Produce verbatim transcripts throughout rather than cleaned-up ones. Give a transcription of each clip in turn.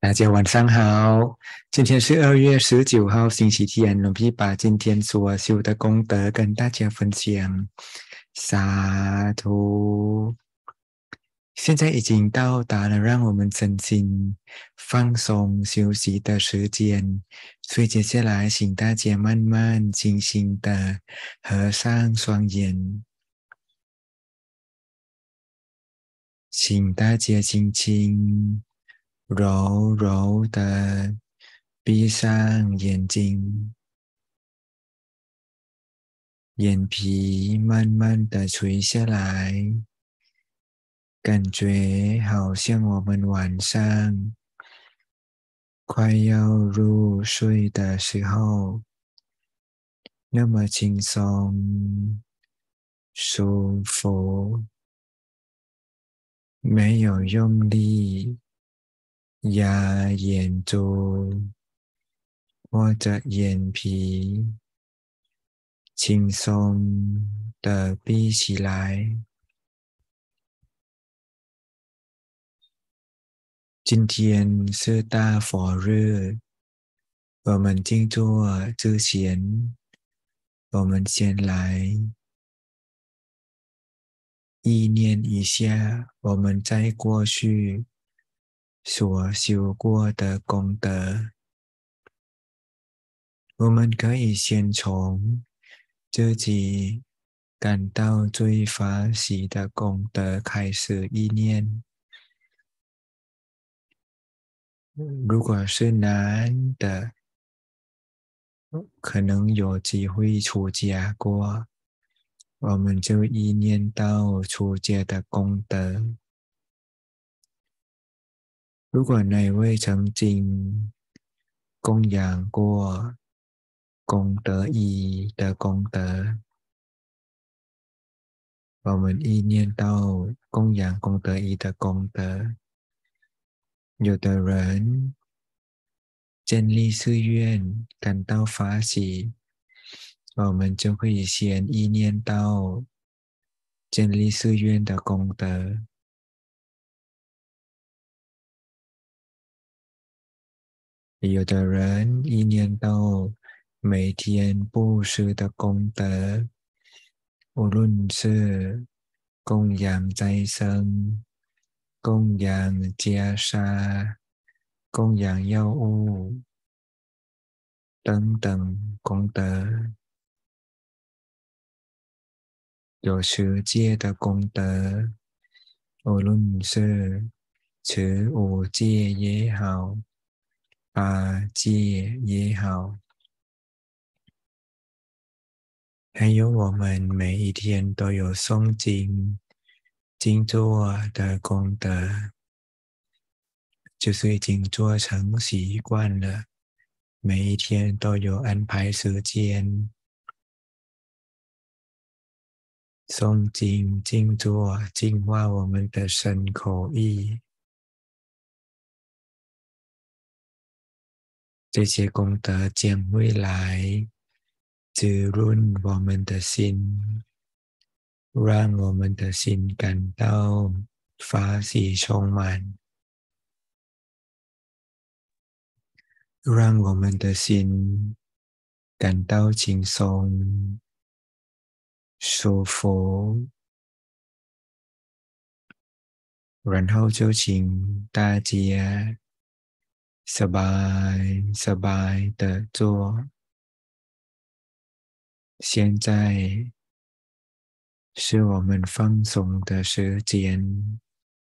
大家晚上好，今天是二月十九号星期天，容易把今天所修的功德跟大家分享。沙图，现在已经到达了让我们身心放松休息的时间，所以接下来请大家慢慢轻轻的合上双眼，请大家轻轻柔柔的闭上眼睛，眼皮慢慢的垂下来，感觉好像我们晚上快要入睡的时候，那么轻松、舒服，没有用力压眼珠或者眼皮，轻松的闭起来。今天是大佛日，我们静坐之前，我们先来意念一下我们在过去所修过的功德。我们可以先从自己感到最发喜的功德开始意念。如果是男的，可能有机会出家过，我们就意念到出家的功德。如果哪位曾经供养过功德一的功德，我们意念到供养功德一的功德。有的人建立寺院感到发喜，我们就可以先意念到建立寺院的功德。有的人意念到每天布施的功德，无论是供养斋僧、供养袈裟、供养药物等等功德，有持戒的功德，无论是持五戒也好，八戒也好，还有我们每一天都有诵经、静坐的功德，就是已经做成习惯了，每一天都有安排时间诵经、静坐，净化我们的身口意。这些功德将会来滋润我们的心，让我们的心感到法喜充满，让我们的心感到轻松、舒服。然后就请大家สบายสบาย的做。现在是我们放松的时间，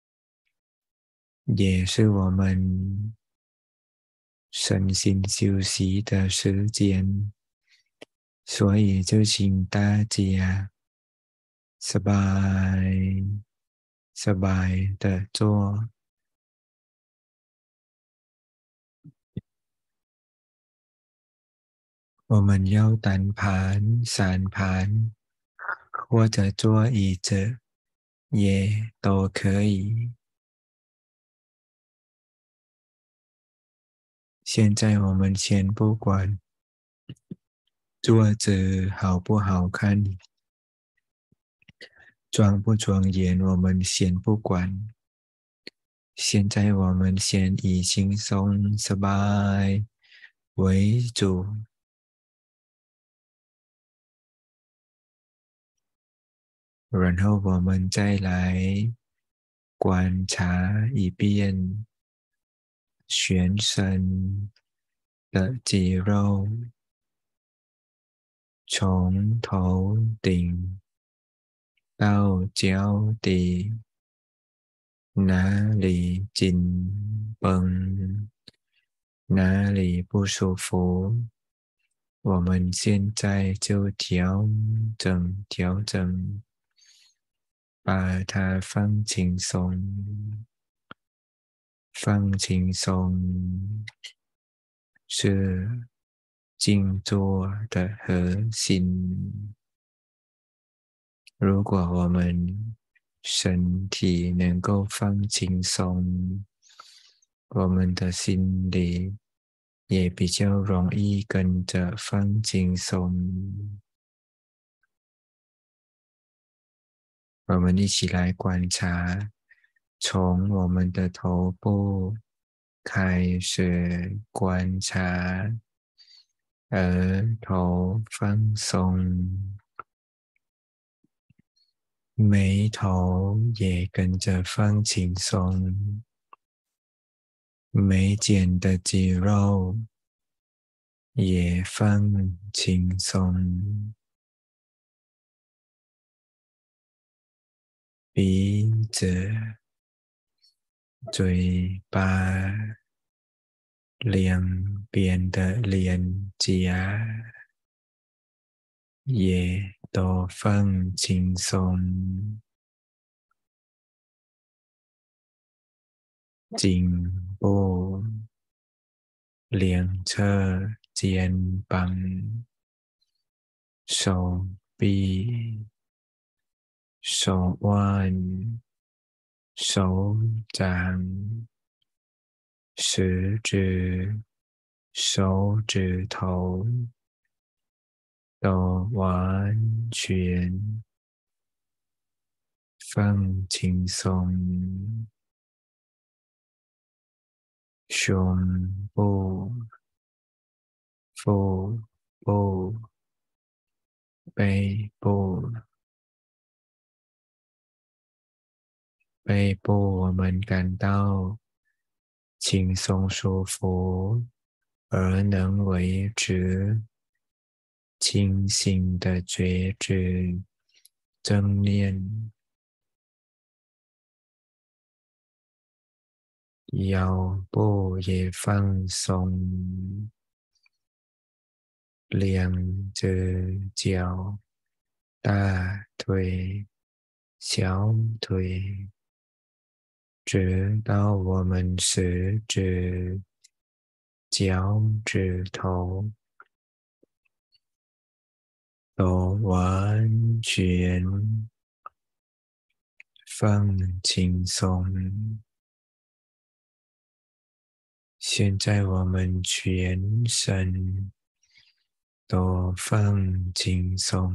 也是我们身心休息的时间，所以就请大家สบายสบาย的做。我们要单盘、散盘，或者坐椅子也都可以。现在我们先不管桌子好不好看，庄不庄严，我们先不管。 现在我们先以轻松 sby 为主，然后我们再来观察一遍全身的肌肉，从头顶到脚底，哪里紧绷，哪里不舒服，我们现在就调整调整，把它放轻松，放轻松是静坐的核心。如果我们身体能够放轻松，我们的心里也比较容易跟着放轻松。我们一起来观察，从我们的头部开始观察，额头放松，眉头也跟着放轻松，眉间的肌肉也放轻松，鼻子、嘴巴、两边的脸颊也都放轻松，颈部、两侧肩膀、手臂、手腕、手掌、食指、手指头都完全放轻松，胸部、腹部、背部、背部我们感到轻松舒服，而能维持清醒的觉知正念。腰部也放松，两只脚、大腿、小腿，直到我们食指、脚趾头都完全放轻松。现在我们全身都放轻松，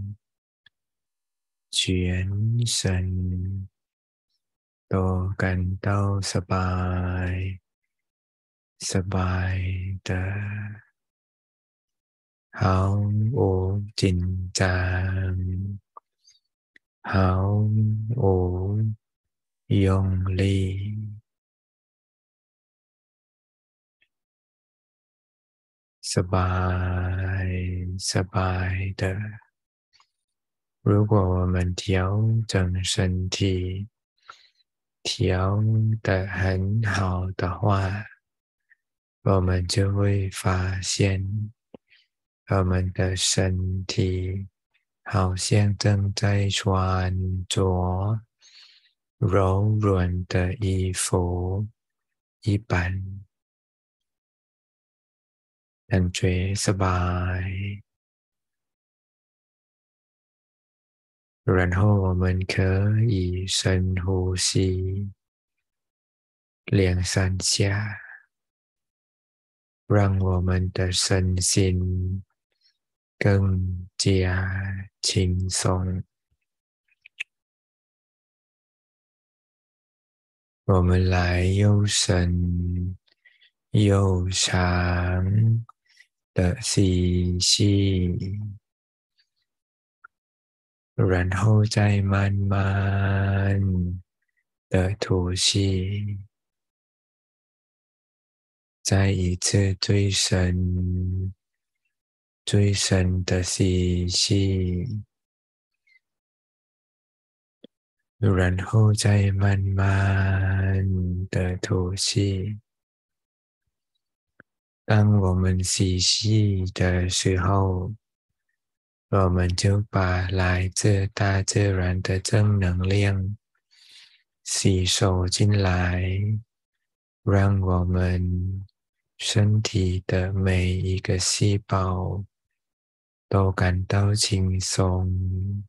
全身都感到สบายสบาย的，毫无紧张，毫无用力。สบายสบาย的。如果我们调整身体调得很好的话，我们就会发现我们的身体好像正在穿着柔软的衣服一般，感觉สบาย。然后我们可以深呼吸两三下，让我们的身心更加轻松。 我们来又深又长的吸气，然后再慢慢的吐气。再一次最深、最深的吸气，然后再慢慢的吐气。当我们吸气的时候，我们就把来自大自然的正能量吸收进来，让我们身体的每一个细胞都感到轻松、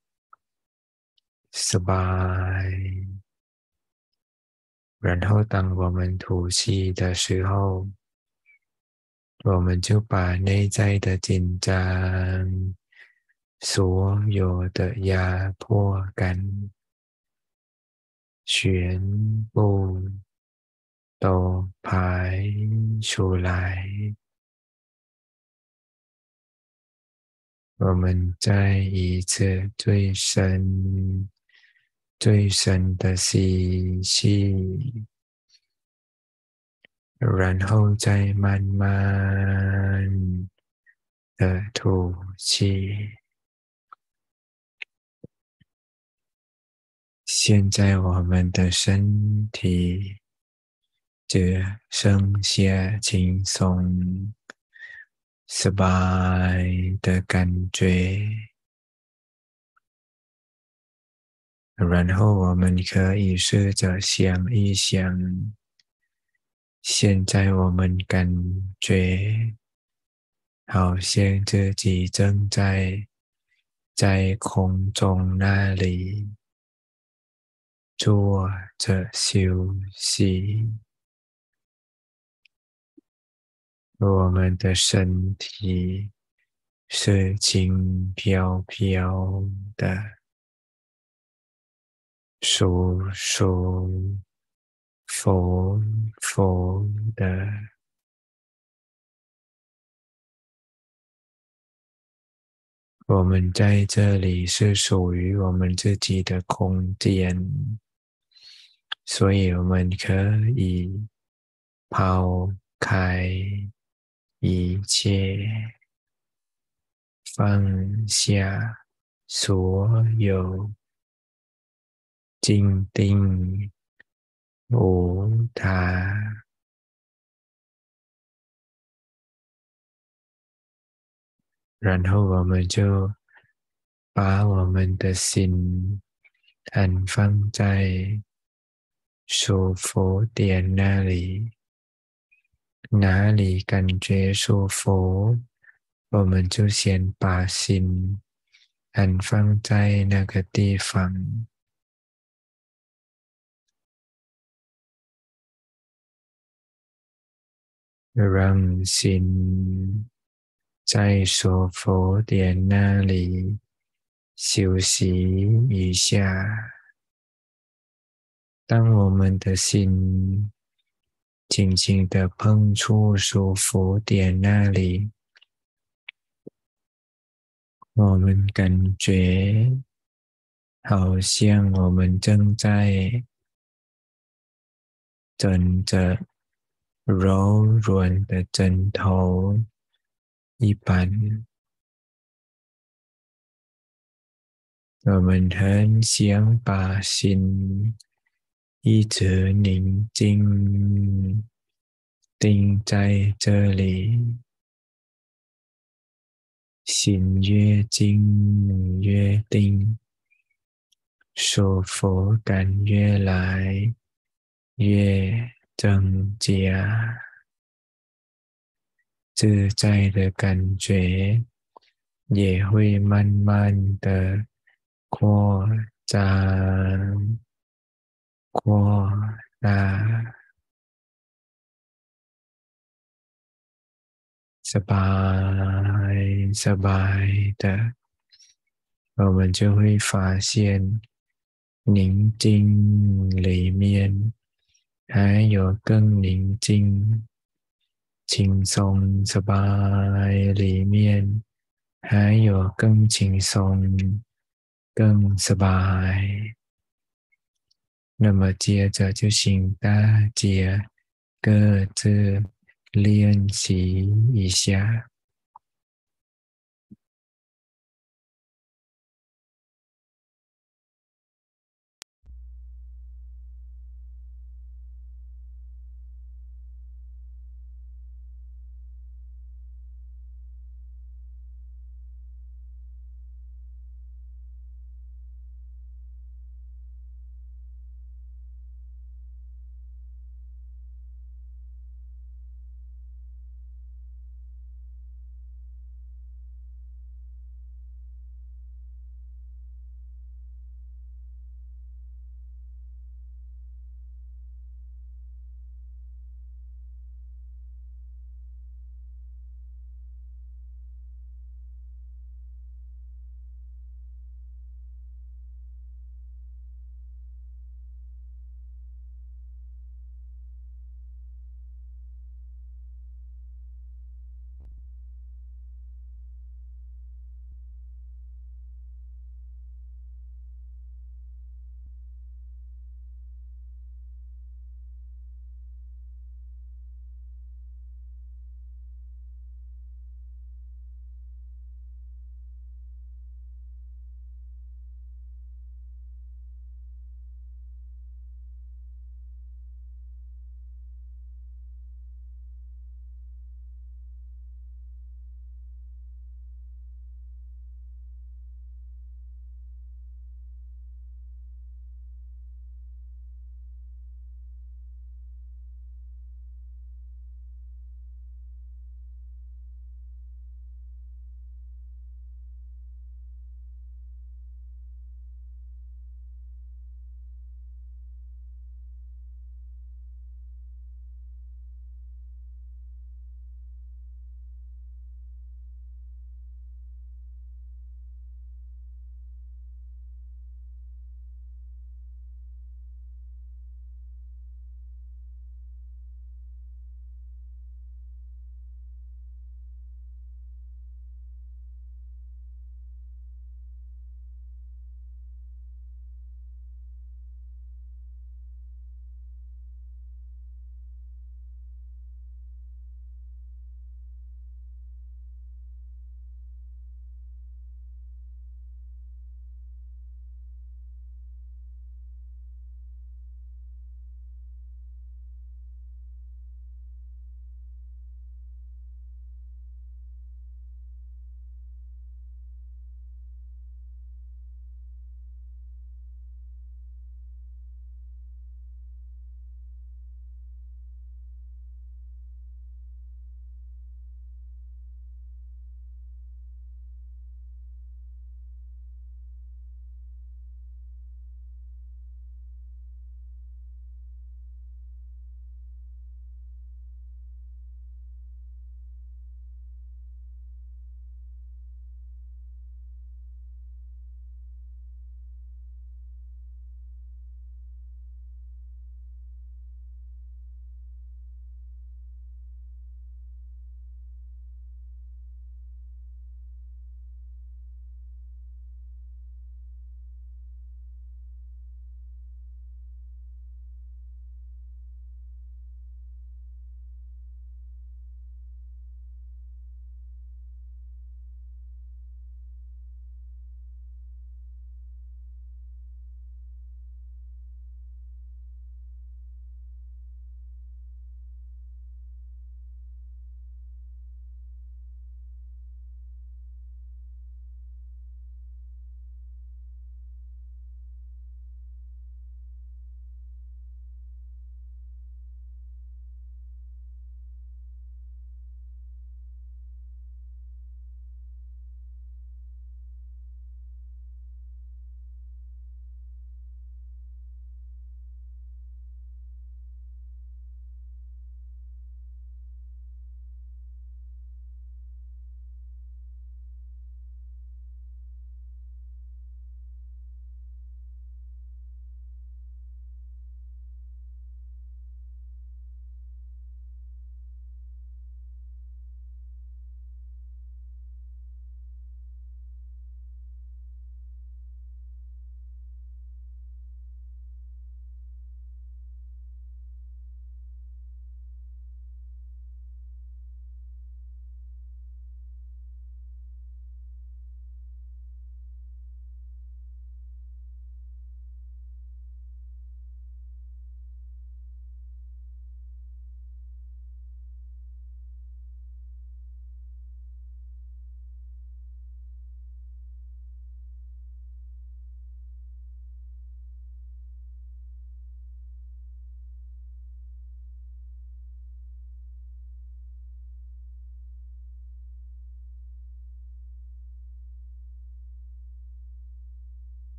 สบาย。然后当我们吐气的时候，我们就把内在的紧张、所有的压迫感全部都排出来。我们再一次最深、最深的吸气，然后再慢慢的吐气。现在我们的身体只剩下轻松、สบาย的感觉。然后我们可以试着想一想，现在我们感觉好像自己正在在空中那里坐着休息，我们的身体是轻飘飘的，舒舒服服的。我们在这里是属于我们自己的空间，所以我们可以抛开一切，放下所有静定无他，然后我们就把我们的心安放在舒服点那里，哪里感觉舒服，我们就先把心安放在那个地方，让心在舒服点那里休息一下。当我们的心轻轻地碰触舒服点那里，我们感觉好像我们正在枕着柔软的枕头一般，我们很想把心一直宁静定在这里，心越静越定，舒服感越来越增加，自在的感觉也会慢慢的扩张、扩大，สบายสบาย的，我们就会发现宁静里面还有更宁静、轻松、สบาย里面，还有更轻松、更สบาย那么接着就请大家各自练习一下。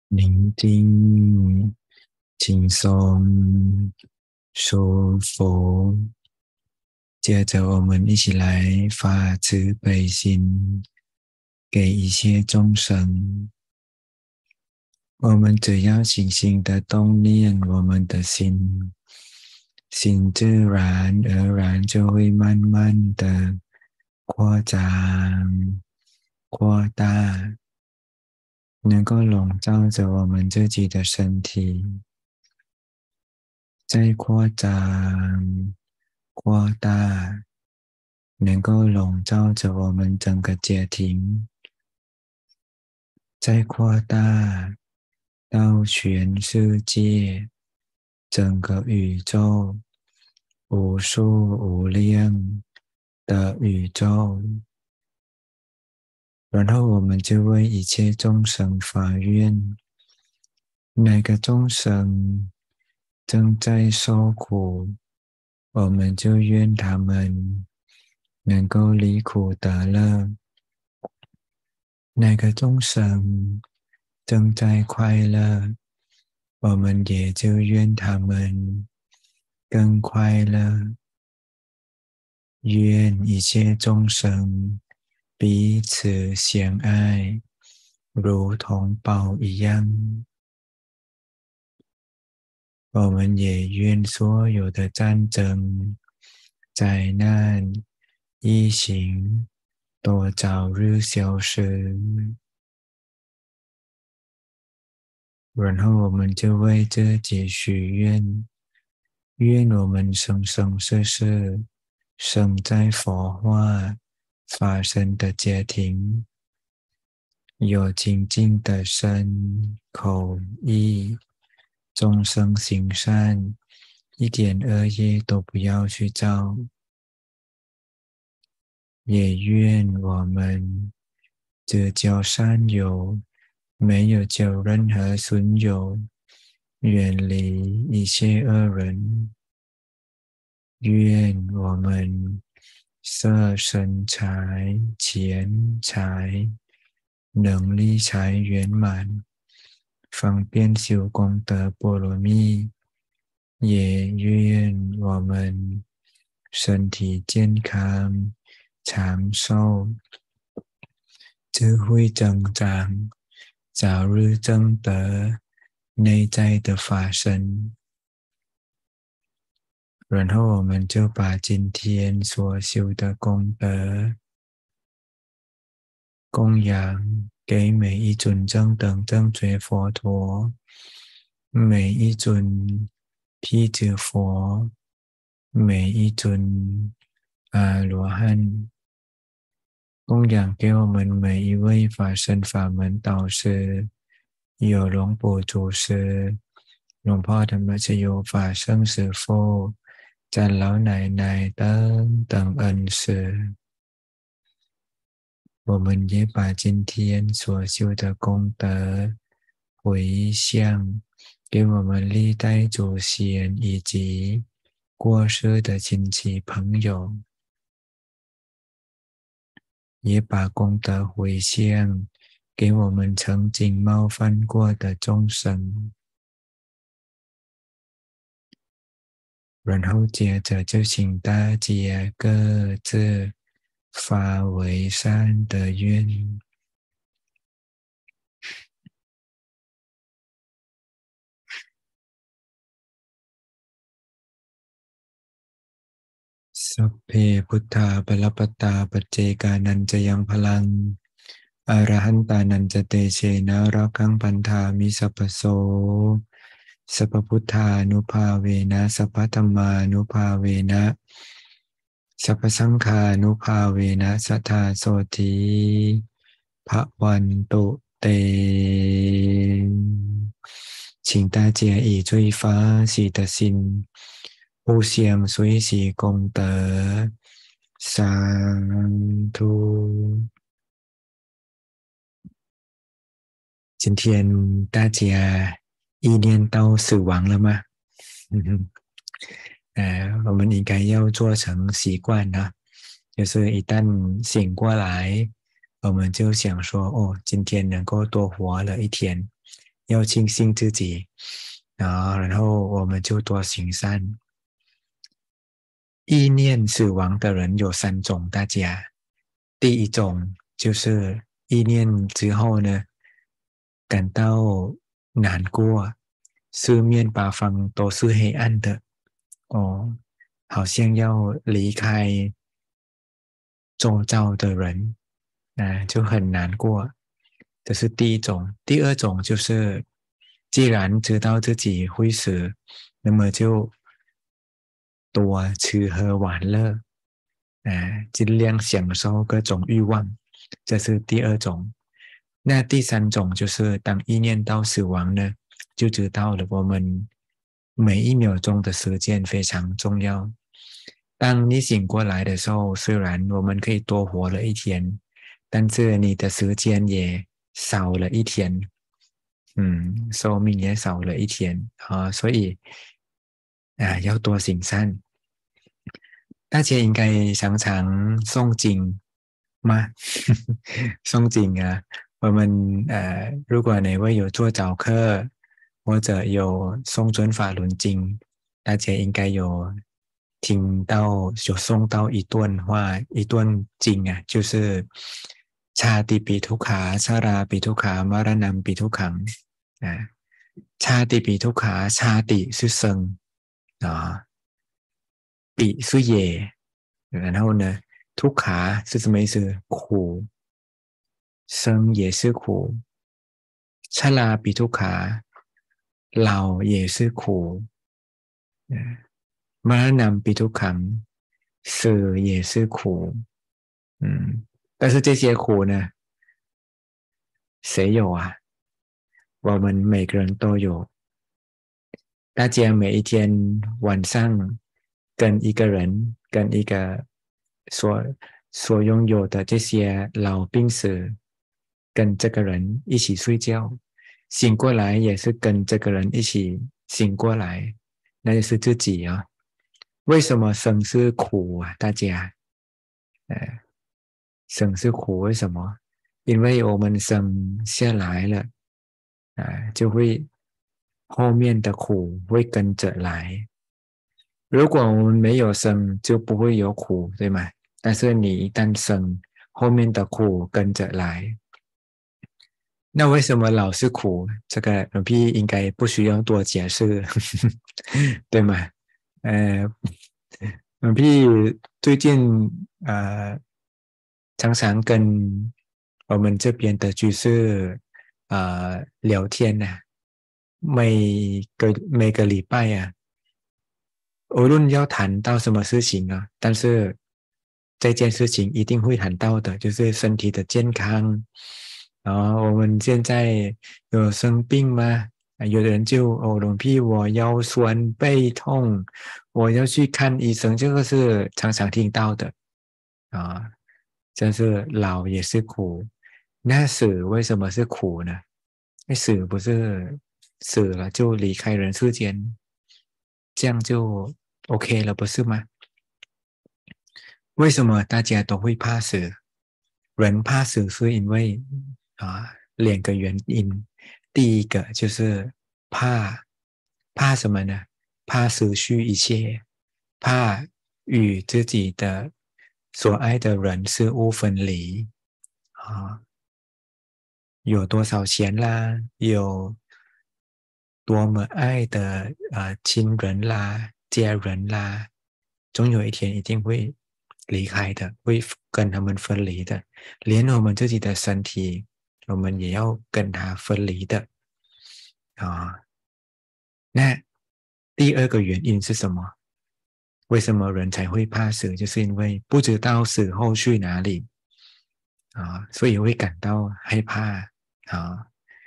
宁静、轻松、舒服。接着，我们一起来发慈悲心，给一切众生。我们只要轻轻的动念我们的心，心自然而然就会慢慢的扩张、扩大，能够笼罩着我们自己的身体，再扩张、扩大，能够笼罩着我们整个家庭，再扩大到全世界，整个宇宙，无数无量的宇宙。然后我们就为一切众生发愿，哪个众生正在受苦，我们就愿他们能够离苦得乐。哪个众生正在快乐，我们也就愿他们更快乐。愿一切众生彼此相爱，如同宝一样。我们也愿所有的战争、灾难、疫情都早日消失。然后我们就为自己许愿，愿我们生生世世生在佛化法身的家庭，有清净的身口意，众生行善，一点恶业都不要去造。也愿我们只交善友，没有交任何损友，远离一切恶人。愿我们色身财、钱财、能力财圆满，方便修功德波罗蜜。也愿我们身体健康、长寿，智慧增长，早日证得内在的法身。然后我们就把今天所修的功德供养给每一尊正等正觉佛陀，每一尊辟支佛，每一尊阿罗汉，供养给我们每一位法身法门导师，有龙ปู่祖师、龙พ่อธรรมชโย法圣师父、长老奶奶等等恩师。我们也把今天所修的功德回向给我们历代祖先以及过世的亲戚朋友，也把功德回向给我们曾经冒犯过的众生。然后接着就请大家各自发为善的愿。สัพเพพุทธาปรปตตาปัจเจกานันจะยังพลังอรหันตานันจะเตเชนะรักขังพันธามิสัพพโสสัพพพุทธานุภาเวนะสัพพธัมมานุภาเวนะสัพพสังฆานุภาเวนะสัทธาโสธีภวันตุเต请大家以最发喜的心互相随喜功德，三图。今天大家意念到死亡了吗？嗯哼，呃，我们应该要做成习惯呢，就是一旦醒过来，我们就想说，哦，今天能够多活了一天， 要庆幸自己啊，然后我们就多行善。意念死亡的人有三种，大家。第一种就是意念之后呢，感到难过，四面八方都是黑暗的，哦，好像要离开周遭的人，啊，就很难过。这是第一种。第二种就是，既然知道自己会死，那么就多吃喝玩乐，啊，尽量享受各种欲望，这是第二种。那第三种就是，当意念到死亡呢，就知道了我们每一秒钟的时间非常重要。当你醒过来的时候，虽然我们可以多活了一天，但是你的时间也少了一天，嗯，寿命也少了一天啊，所以啊，要多行善。大家应该常常诵经吗？诵经啊，我们呃，如果哪位有做早课或者有诵准法轮经，大家应该有听到有诵到一段话一段经啊，就是ชาติปิทุกขาชาราปิทุกขามรณะปิทุกขัง啊，ชาติปิทุกขาชาติ是生啊，比是也，然后呢，ทุกขา是什么意思？苦，生也是苦，ชราปิทุกขา老也是苦，มรณะปิทุกขัง死也是苦，嗯，但是这些苦呢，谁有啊？我们每个人都有。大家每一天晚上跟一个人、跟一个所所拥有的这些老病死，跟这个人一起睡觉，醒过来也是跟这个人一起醒过来，那就是自己啊。为什么生是苦啊？大家，呃，生是苦，为什么？因为我们生下来了，啊、呃，就会后面的苦会跟着来。如果我们没有生，就不会有苦，对吗？但是你一旦生，后面的苦跟着来。那为什么老是苦？这个龙屁应该不需要多解释，对吗？呃，龙屁最近呃常常跟我们这边的居士呃聊天呢、啊，每个每个礼拜啊，无论要谈到什么事情啊，但是这件事情一定会谈到的，就是身体的健康。然后我们现在有生病吗？有的人就哦，龙屁，我腰酸背痛，我要去看医生，这个是常常听到的啊。真是老也是苦，那死为什么是苦呢？那死不是死了就离开人世间，这样就 OK 了，不是吗？为什么大家都会怕死？人怕死是因为啊两个原因。第一个就是怕怕什么呢？怕失去一切，怕与自己的所爱的人事物分离啊。有多少钱啦，有多么爱的呃亲人啦、家人啦，总有一天一定会离开的，会跟他们分离的，连我们自己的身体，我们也要跟他分离的啊。那第二个原因是什么？为什么人才会怕死？就是因为不知道死后去哪里啊，所以会感到害怕啊。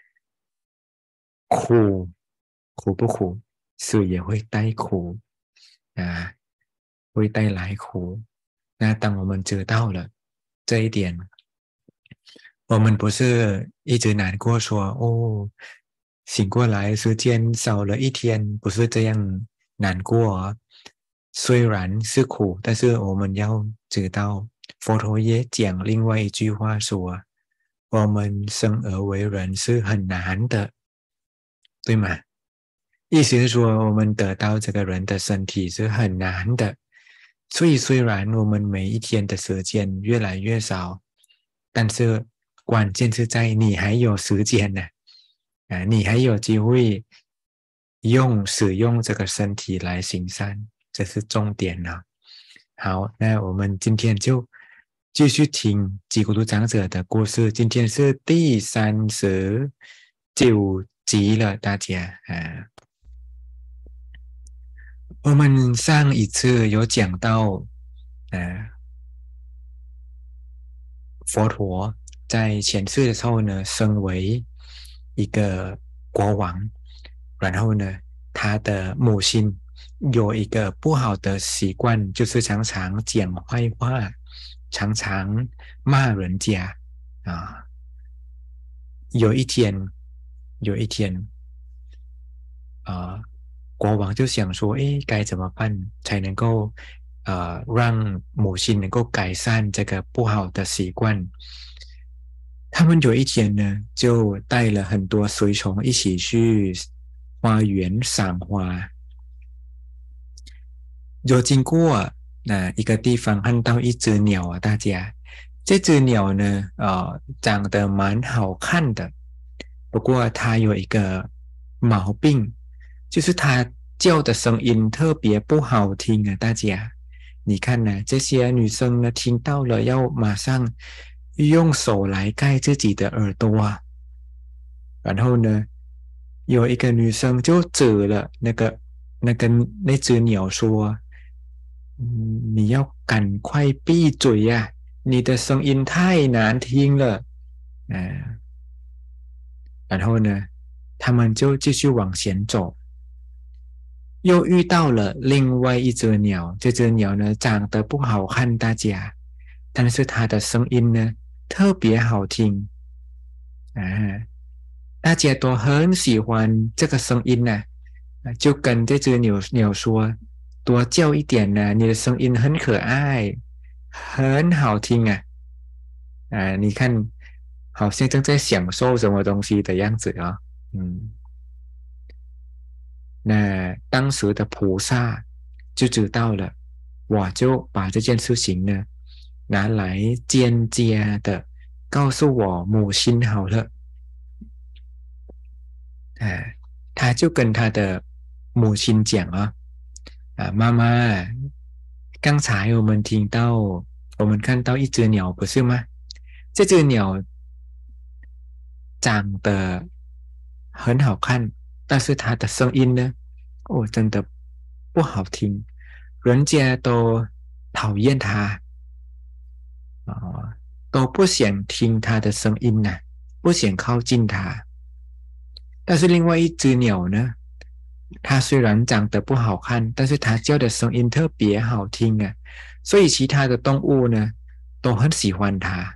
苦苦不苦？死也会带苦啊，会带来苦。那当我们知道了这一点，我们不是一直难过说哦，醒过来时间少了一天，不是这样难过啊。虽然是苦，但是我们要知道，佛陀也讲另外一句话说，我们生而为人是很难的对吗？意思是说，我们得到这个人的身体是很难的，所以虽然我们每一天的时间越来越少，但是关键是在你还有时间呢，啊，你还有机会用使用这个身体来行善，这是重点了。好，那我们今天就继续听基督徒长者的故事，今天是第三十九集了，大家啊。我们上一次有讲到，呃，佛陀在前世的时候呢，身为一个国王，然后呢，他的母亲有一个不好的习惯，就是常常讲坏话，常常骂人家啊。有一天，有一天，啊、国王就想说，诶，该怎么办才能够呃让母亲能够改善这个不好的习惯？他们有一天呢，就带了很多随从一起去花园赏花，有经过那、呃、一个地方，看到一只鸟啊，大家，这只鸟呢，呃，长得蛮好看的，不过它有一个毛病，就是它叫的声音特别不好听啊，大家。你看呢，这些女生呢，听到了要马上用手来盖自己的耳朵啊，然后呢，有一个女生就指了那个那个那只鸟说：嗯，你要赶快闭嘴呀、啊！你的声音太难听了。嗯、呃，然后呢，他们就继续往前走，又遇到了另外一只鸟。这只鸟呢，长得不好看，大家，但是它的声音呢，特别好听。啊，大家都很喜欢这个声音呢、啊，就跟这只鸟鸟说，多叫一点呢、啊，你的声音很可爱，很好听啊！啊，你看，好像正在享受什么东西的样子啊、哦。嗯，那当时的菩萨就知道了，我就把这件事情呢拿来间接的告诉我母亲好了。哎，他就跟他的母亲讲啊，啊，妈妈，刚才我们听到，我们看到一只鸟，不是吗？这只鸟长得很好看，但是它的声音呢，哦，真的不好听，人家都讨厌它啊、哦，都不想听它的声音呢、啊，不想靠近它。但是另外一只鸟呢，它虽然长得不好看，但是它叫的声音特别好听啊，所以其他的动物呢都很喜欢它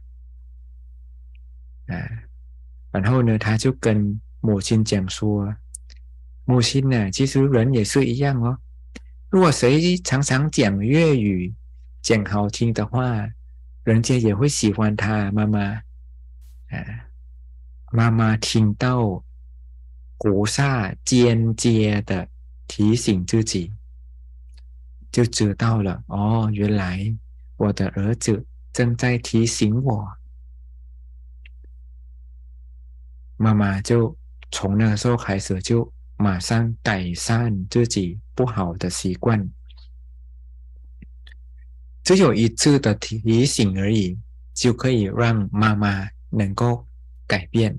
啊。然后呢，他就跟母亲讲说：“母亲呢，其实人也是一样哦。如果谁常常讲粤语，讲好听的话，人家也会喜欢他。妈妈，啊，妈妈听到菩萨间接的提醒自己，就知道了。哦，原来我的儿子正在提醒我。妈妈就从那个时候开始，就马上改善自己不好的习惯。只有一次的提醒而已，就可以让妈妈能够改变。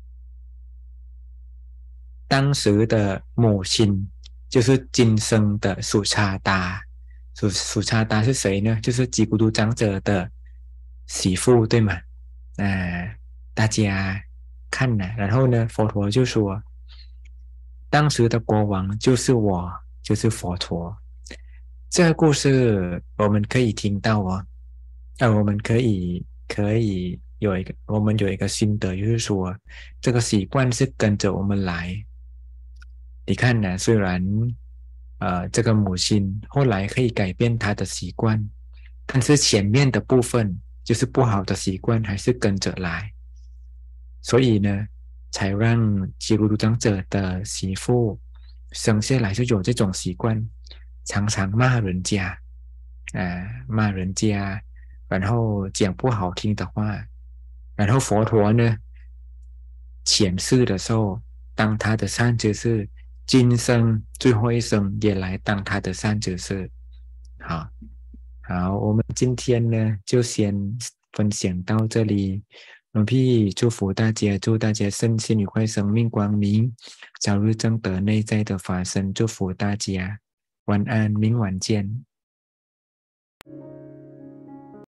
当时的母亲就是今生的苏查达，苏苏查达是谁呢？就是吉古都长者的媳妇，对吗？啊，大家看了，然后呢，佛陀就说，当时的国王就是我，就是佛陀。这个故事我们可以听到哦，呃，我们可以可以有一个，我们有一个心得，就是说，这个习惯是跟着我们来。你看呢，虽然呃这个母亲后来可以改变她的习惯，但是前面的部分就是不好的习惯还是跟着来。所以呢， 才让吉鲁鲁长者的媳妇生下来就有这种习惯，常常骂人家，啊，骂人家，然后讲不好听的话，然后佛陀呢，前世的时候，当他的善知识，今生最后一生也来当他的善知识。好，好，我们今天呢就先分享到这里。龙พี่祝福大家，祝大家身心愉快，生命光明，早日证得内在的法身。祝福大家，晚安，明晚见。